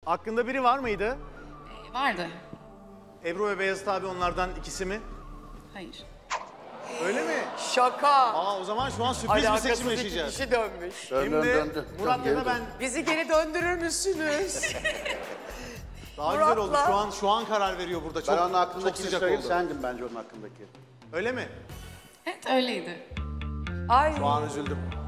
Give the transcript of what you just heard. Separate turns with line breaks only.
Aklında biri var mıydı?
Vardı.
Ebru ve Beyazıt abi onlardan ikisi mi?
Hayır.
Öyle mi?
Şaka.
Aa, o zaman şu an sürpriz bir
Alakasız
seçim
iki
yaşayacağız.
kişi dönmüş.
Şimdi Murat ya da ben.
Bizi geri döndürür müsünüz?
Daha güzel oldu.
Murat'la.
Şu an karar veriyor burada.
Ben onun
Çok
hakkındaki
sıcak
söyleyeyim,
oldu.
sendim bence onun hakkındaki.
Öyle mi?
Evet öyleydi.
Ay.
Şu an üzüldüm.